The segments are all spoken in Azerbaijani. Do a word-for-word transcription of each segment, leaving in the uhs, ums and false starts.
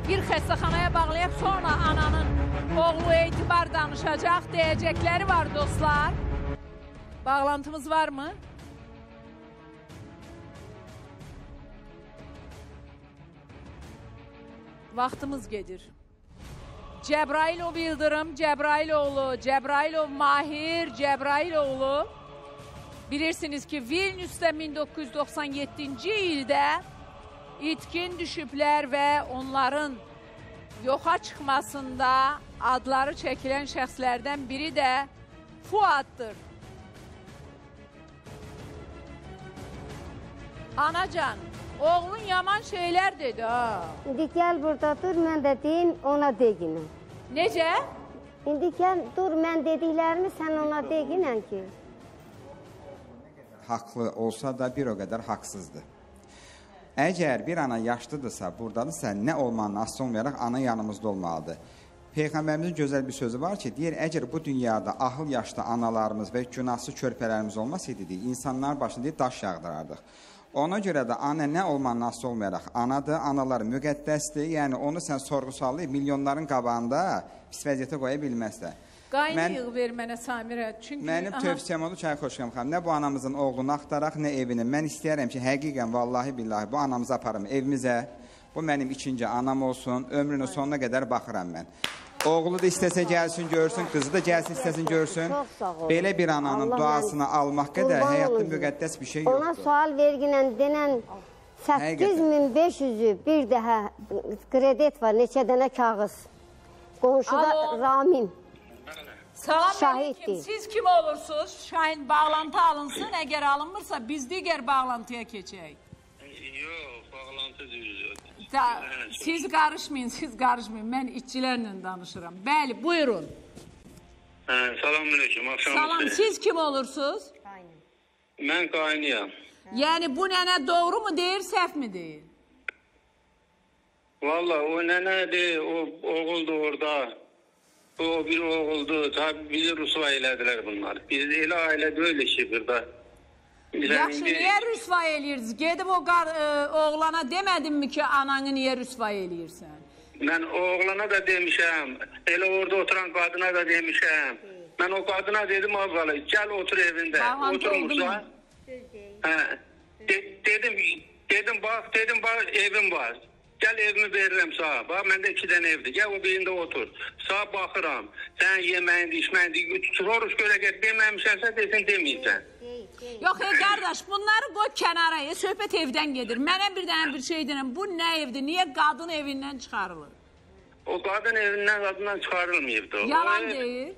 bir xəstəxanaya bağlayaq, sonra ananın oğlu Etibar danışacaq, deyəcəkləri var dostlar. Bağlantımız var mı? Vaxtımız gedir. Cəbrailov Yıldırım, Cəbrailoğlu, Cəbrailov Mahir, Cəbrailoğlu. Bilirsiniz ki, Vilnius'da min doqquz yüz doxsan yeddinci ildə itkin düşüblər və onların yoxa çıxmasında adları çəkilən şəxslərdən biri də Fuaddır. Anacan, oğlun yaman şeylər dedi ha. İndi gəl burada dur, mən də deyim, ona deginəm. Necə? İndi gəl dur, mən dediklərimi sən ona deginəm ki. Haqlı olsa da bir o qədər haqsızdır. Əgər bir ana yaşlıdırsa, buradadırsa, nə olmanın asıl olmayaraq ana yanımızda olmalıdır. Peyğəmbərimizin gözəl bir sözü var ki, deyir, əgər bu dünyada ahıl yaşlı analarımız və günahsız körpələrimiz olmasaydı, deyir, insanlar başında deyir, daş yağdırardıq. Ona görə də ana nə olmanın asıl olmayaraq anadır, analar müqəddəsdir, yəni onu sən sorğu sallayıb milyonların qabağında pis vəziyyətə qoya bilməzsən. Qayını yığ ver mənə Samirə. Çünki mənim tövsiyəm odur ki, Xoşqam xanım, nə bu anamızın oğlunu axtaraq, nə evini. Mən istəyərəm ki, həqiqən, vallahi billahi bu anamızı aparım evimizə. Bu mənim ikinci anam olsun, ömrünün sonuna qədər baxıram mən. Oğlu da istəsə gəlsin, görsün, qızı da gəlsin, istəsin, görsün. Belə bir ananın duasını almaq qədər həyatda müqəddəs bir şey yoxdur. Ona sual verginən denən səkkiz min beş yüzü bir daha kredit var, neçə dənə kağız. Qonşuda Ramin. Salam aleyküm. Siz kim olursunuz? Şahin bağlantı alınsın. Əgər alınmırsa biz digər bağlantıya keçək. Yox, bağlantı düzdür. Siz qarışmayın, siz qarışmayın. Mən işçilərlə danışıram. Bəli, buyurun. Salam aleyküm. Salam, siz kim olursunuz? Mən qaynıyam. Yəni bu nənə doğru mu deyir, səhv mi deyir? Valla o nənədir, o oğuldu orada. O bir oğuldu, tabi bizi rüsva elədilər bunlar. Biz elə ailə deyil ki burada. Yaxşı, niyə rüsva eləyirsiniz? Gedib o oğlana demədin mi ki, ananı niyə rüsva eləyirsən? Mən oğlana da demişəm, elə orada oturan qadına da demişəm. Mən o qadına dedim abla, gəl otur evində. Oturmursa. Dedim, dedim bax, dedim bax evim var. Gəl evimi verirəm sağa. Bax, məndə iki dənə evdir. Gəl o birində otur. Sağa baxıram. Sən yeməyindi, içməyindi. Soruş görə gəl, deməmişənsə desin, deməyəcəksən. Yox, ey qardaş, bunları qoy kənara. Söhbət evdən gedir. Mənə bir dənə bir şey deyirəm. Bu nə evdir? Niyə qadın evindən çıxarılır? O qadın evindən qadından çıxarılmayıbdır. Yalan deyir.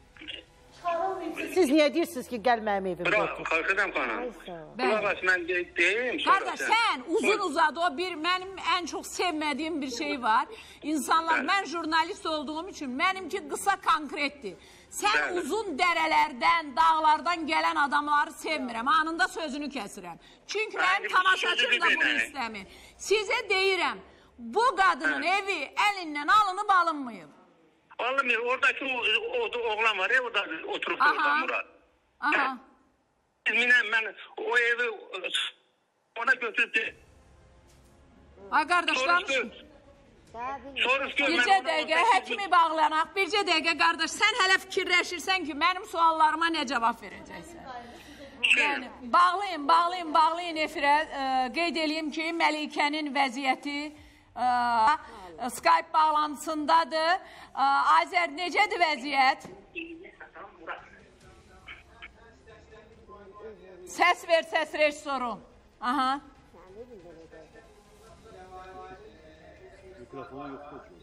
Siz niyə deyirsiniz ki, gəl mənim evimdə otur? Xalqıdam xanım. Qulaq mən deyim. Qardaş, sən uzun uzadı o bir, mənim ən çox sevmədiyim bir şey var. İnsanlar, mən jurnalist olduğum üçün, mənimki qısa konkretdir. Sən uzun dərələrdən, dağlardan gələn adamları sevmirəm, anında sözünü kəsirəm. Çünki mənim tamaşaçım da bunu istəmir. Sizə deyirəm, bu qadının evi əlindən alınıb alınmayıb. Alınmıyor, oradaki oğlan var ya, o da oturup orada Murat. Aha. Bilmem ben o evi ona götürüp de... Ay qardaşlar, bircə dəqiqə həkimi bağlanaq, bircə dəqiqə qardaş, sən hələ fikirləşirsən ki, mənim suallarıma nə cavab verəcəksən? Yəni, bağlayın, bağlayın, bağlayın efirə, qeyd edeyim ki, Məlikənin vəziyyəti Skype bağlantısındadır. Azər, necədir vəziyyət? Səs ver, səs rejissoru. Aha. Mikrofonu yoxdur ki.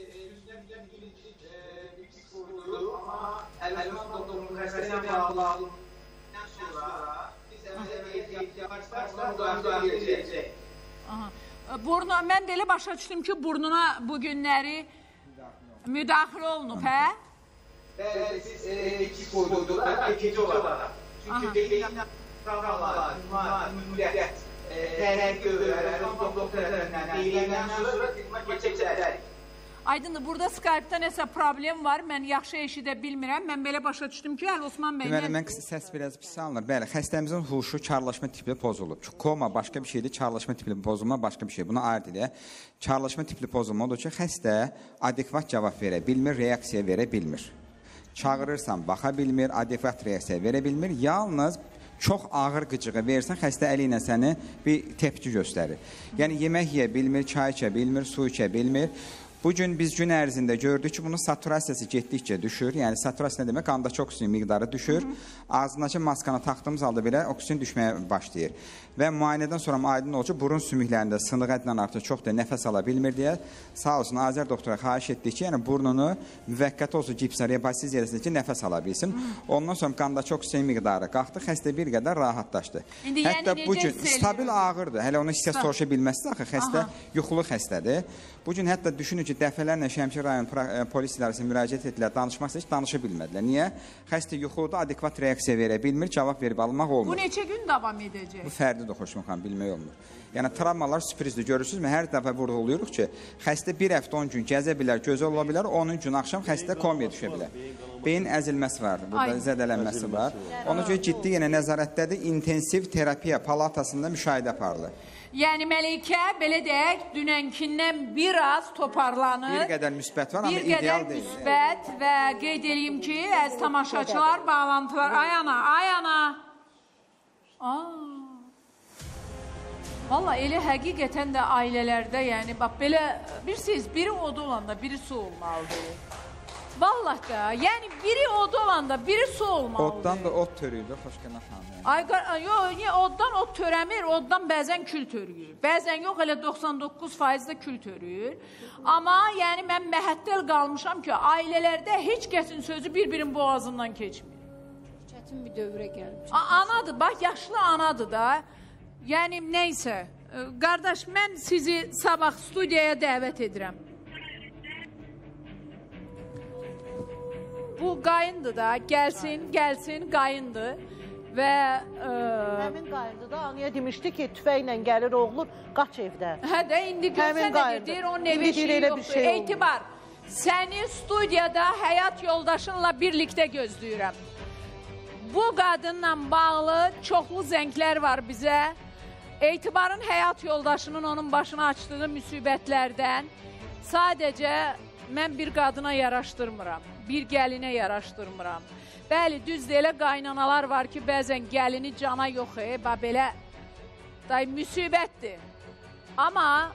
Burnu, mən də elə başa düşdüm ki, burnuna bu günləri müdaxilə olunub, hə? Bəli, siz iki qoyduqlar, ikinci olaraq. Çünki beyin travmalar, mümuliyyət, dərək görürlər, doktorlarından, beyindən sonra xidmət keçəcəklər. Aydındır, burada Skype-da nəsə problem var, mən yaxşı eşidə bilmirəm. Mən belə başa düşdüm ki, hələ Osman bəy... Deməli, mən səs biraz pis alınır. Bəli, xəstəmizin huşu karlaşma tipli pozulub. Çünki koma başqa bir şeydir, karlaşma tipli pozulma başqa bir şey. Buna aid elə. Karlaşma tipli pozulma odur ki, xəstə adekvat cavab verə bilmir, reaksiya verə bilmir. Çağırırsan, baxa bilmir, adekvat reaksiya verə bilmir. Yalnız çox ağır qıcığı versən, xəstə əli ilə səni bir tepki göstərir. Yəni, yemək yeyə bilmir, çay içə bilmir, su içə bilmir. Bugün biz gün ərzində gördük ki, bunun saturasiyası getdikcə düşür. Yəni, saturasiya nə demək? Qandakı oksigen miqdarı düşür. Ağzındakı maskanı taxdığımız halda belə oksigen düşməyə başlayır. Və müayinədən sonra aydın olur ki, burun sümüklərində sınıq həddindən artıq çox da nəfəs ala bilmir deyə sağ olsun Azər doktora xahiş etdik ki, yəni burnunu müvəqqəti olsun gipslə repasiz eləsin ki, nəfəs ala bilsin. Ondan sonra qandakı oksigen miqdarı qalxdı, xəstə bir qədər rahatlaşdı. İndi Hətta yəni bugün necə stabil ağırdır. Hələ onu hissiyyat soruşa bilməzsə axı, xəstə yuxulu xəstədir. Bugün hətta düşünün ki, dəfələrlə Şəmkir rayon polis idarəsinə müraciət etdilər, danışmaq istəyir, danışa bilmədilər. Niyə? Xəstə yuxuda adekvat reaksiya verə bilmir, cavab verib almaq olmur. Bu neçə gün davam edəcək? Bu fərdidir, xoşuma xanım, bilmək olmur. Yəni, travmalar sürprizdir, görürsünüzmü? Hər dəfə burada oluyoruz ki, xəstə bir həftə on gün gəzə bilər, gözəl ola bilər, on gün axşam xəstə komaya düşə bilər. Beyin əzilməsi var, burada zədələnməsi var. Ona görə ciddi yenə nəzarətdədir, intensiv terapiya palatasında müşahidə aparılır. Yəni Məlikə, belə deyək, dünənkindən biraz toparlanır. Bir qədər müsbət var, amma bir ideal deyil. Bir qədər müsbət və qeyd edeyim ki, əziz tamaşaçılar, bağlantılar, ay ana, ay ana. Aa. Valla elə həqiqətən də ailələrdə, yəni, bax, belə, bilirsiniz, biri oda olanda, biri su olmalıdır. Vallahi da, yəni, biri oda olanda, biri su olmalıdır. Oddan da od törüydü, xoş gələn xanım. Ay, yox, oddan od törəmir, oddan bəzən kül törüyür. Bəzən yox, elə doxsan doqquz faiz də kül törüyür. Amma, yəni, mən məhəttəl qalmışam ki, ailələrdə heç kəsin sözü bir-birin boğazından keçmir. Çətin bir dövrə gəlmiş. Anadır, bax, yaşlı anadır da. Yəni, neysə, qardaş, mən sizi sabah studiyaya dəvət edirəm. Bu qayındır da, gəlsin, gəlsin, qayındır və... Həmin qayındır da, anıya demişdi ki, tüfəklə gəlir oğlur, qaç evdən. Hə də, indi görsən də deyir, onun evi şey yoxdur. Etibar, səni studiyada həyat yoldaşınla birlikdə gözləyirəm. Bu qadınla bağlı çoxlu zənglər var bizə. Etibarın həyat yoldaşının onun başına açdığı müsibətlərdən sadəcə mən bir qadına yaraşdırmıram, bir gəlinə yaraşdırmıram. Bəli, düzdür, elə qaynanalar var ki, bəzən gəlini cana yox, e, belə day, müsibətdir. Amma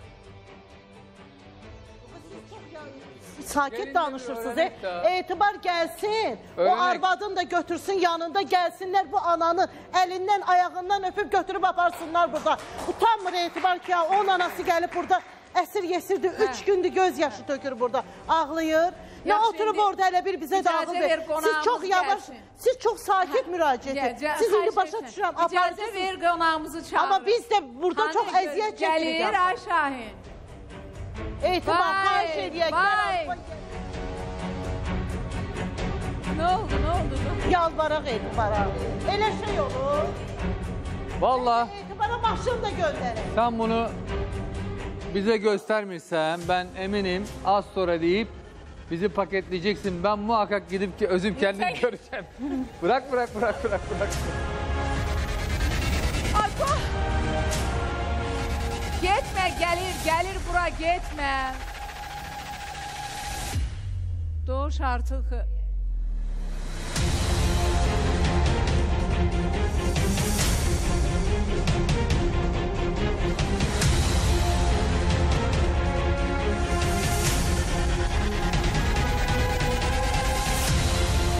sakit danışırsınız. E, etibar gəlsin, o arvadını da götürsün yanında, gəlsinlər bu ananın əlindən, ayağından öpüb götürüb aparsınlar burada. Utanmır Etibar ki, ya, onun anası gəlib burada əsir yesirdi, üç gündür göz yaşı tökür burada, ağlayır. Ne oturup orada elə bir bizə dağıl ver. Siz çox yavaş, siz çox sakit müraciət edin. Siz indi başa düşürəm. İcazə ver, qonağımızı çağırın. Amma biz de burada çox əziyyət çəkirik. Gəlir, ay Şahin. Etibar, xahiş edək. Ne oldu, ne oldu? Yalvaraq Etibara. Elə şey olur. Vallahi Etibara maşın da göndərin. sen bunu bize göstermişsen ben eminim az sonra deyip bizi paketleyeceksin. Ben muhakkak gidip ki özüm kendim göreceğim. Bırak bırak bırak bırak bırak. Ayko! Gitme, gelir, gelir bura, gitme. Doğuş artık